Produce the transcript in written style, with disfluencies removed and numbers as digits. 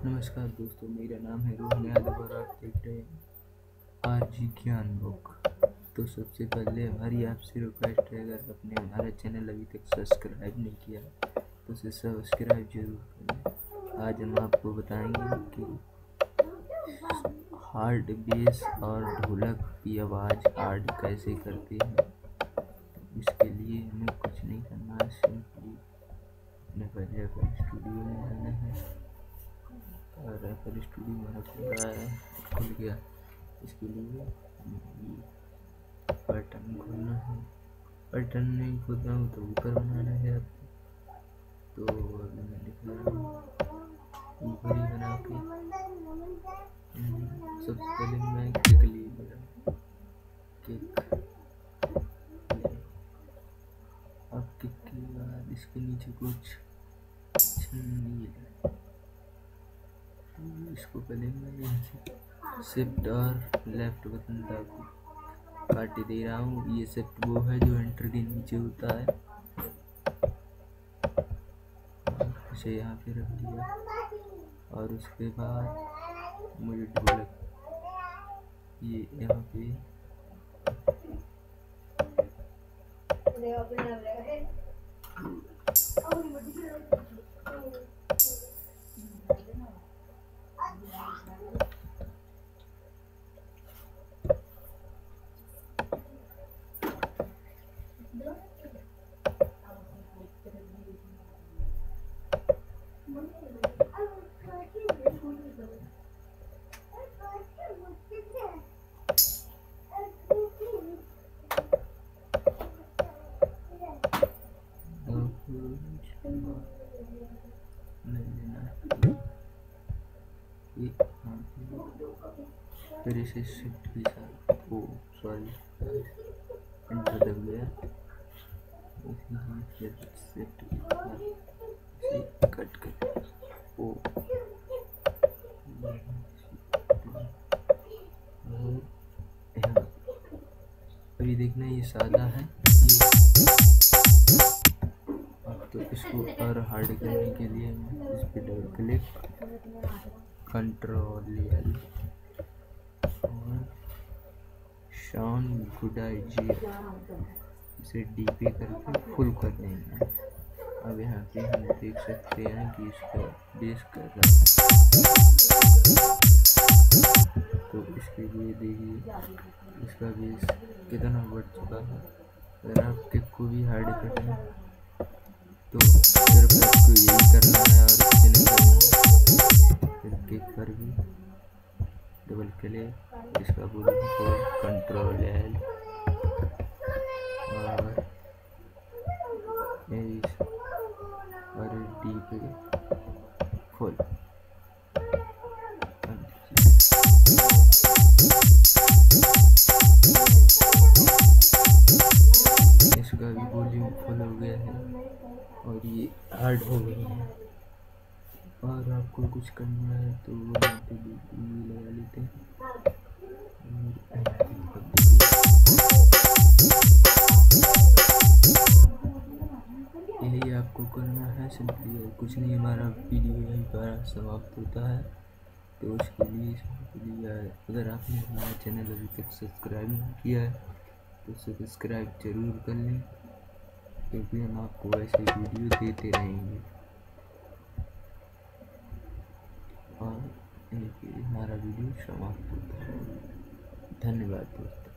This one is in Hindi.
नमस्कार दोस्तों, मेरा नाम है रोहन यादव और आप देख रहे हैं आरजी ज्ञान बुक। तो सबसे पहले हमारी आपसे रिक्वेस्ट है, अगर आपने हमारा चैनल अभी तक सब्सक्राइब नहीं किया तो उसे सब्सक्राइब जरूर करें। आज हम आपको बताएंगे कि हार्ड बेस और ढोलक की आवाज़ हार्ड कैसे करते हैं। इसके लिए हमें कुछ नहीं करना है, सिंपली अपने पहले FL स्टूडियो में जाना है और FL स्टूडियो मेरा खुल रहा है, खुल गया। इसके लिए बटन खोलना है, बटन नहीं खोल रहा हूँ तो ऊपर बनाना है आपको। तो अभी मैं दिखा रहा हूँ ऊपर ही बना के। सबसे पहले मैं किक ले लिया, किक। अब किक के बाद इसके नीचे कुछ इसको पहले मैं शिफ्ट और लेफ्ट बटन काट दे रहा हूँ। ये शिफ्ट वो है जो एंटर के नीचे होता है, इसे यहाँ पे रख दिया। और उसके बाद मुझे ढोलक ये यहाँ पे फिर इसे शिफ्ट के साथ एंटर दब गया। फिर शिफ्ट के साथ इसे कट कर अभी देखना ये सादा है। अब तो इसको और हार्ड करने के लिए इस पर डबल क्लिक, कंट्रोल L और साउंड गुडाइजियर, इसे D पे करके फुल कर देंगे। अब यहाँ पे हम देख सकते हैं कि इसका बेस कर रहा है। तो इसके लिए देखिए इसका बेस कितना बढ़ चुका है। अगर आप किक को भी हार्ड करना है तो सिर्फ आपको यही करना है और कुछ नहीं करना। फिर किक पर भी डबल क्लिक, इसका पूरा कंट्रोल L और D पे फुल। इसका भी वॉल्यूम फुल हो गया है और ये हार्ड हो गई है। और आपको कुछ करना है तो यहाँ पे लगा लेते हैं। यही आपको करना है सिंपली, और कुछ नहीं। हमारा वीडियो यहीं पर समाप्त होता है। तो उसके लिए अगर आपने हमारा चैनल अभी तक सब्सक्राइब नहीं किया है तो सब्सक्राइब जरूर कर लें, क्योंकि हम आपको ऐसे वीडियो देते रहेंगे। और हमारा वीडियो समाप्त होता है। धन्यवाद दोस्तों।